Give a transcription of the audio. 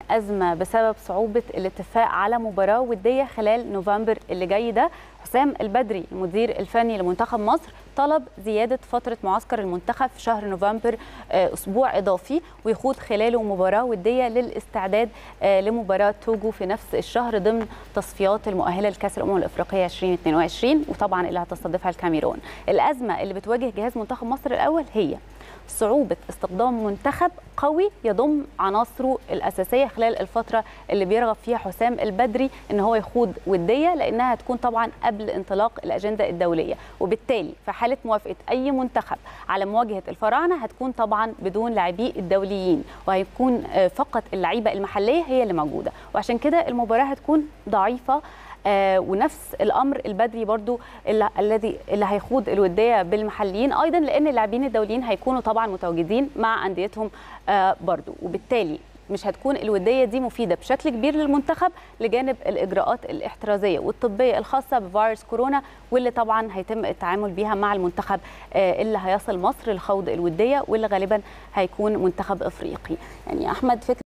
أزمة بسبب صعوبة الاتفاق على مباراة ودية خلال نوفمبر اللي جاي ده. حسام البدري المدير الفني لمنتخب مصر طلب زيادة فترة معسكر المنتخب في شهر نوفمبر أسبوع إضافي ويخوض خلاله مباراة ودية للاستعداد لمباراة توجو في نفس الشهر ضمن تصفيات المؤهلة لكأس الأمم الأفريقية 2022 وطبعا اللي هتستضيفها الكاميرون. الأزمة اللي بتواجه جهاز منتخب مصر الأول هي صعوبة استخدام منتخب قوي يضم عناصره الأساسية خلال الفترة اللي بيرغب فيها حسام البدري إن هو يخوض ودية، لأنها هتكون طبعا قبل انطلاق الأجندة الدولية، وبالتالي في حالة موافقة أي منتخب على مواجهة الفراعنة هتكون طبعا بدون لاعبي الدوليين، وهيكون فقط اللعيبة المحلية هي اللي موجودة، وعشان كده المباراة هتكون ضعيفة. ونفس الامر البدري برضو اللي هيخوض الوديه بالمحليين ايضا، لان اللاعبين الدوليين هيكونوا طبعا متواجدين مع انديتهم برضو، وبالتالي مش هتكون الوديه دي مفيده بشكل كبير للمنتخب لجانب الاجراءات الاحترازيه والطبيه الخاصه بفيروس كورونا، واللي طبعا هيتم التعامل بيها مع المنتخب اللي هيصل مصر لخوض الوديه، واللي غالبا هيكون منتخب افريقي. يعني احمد، فكره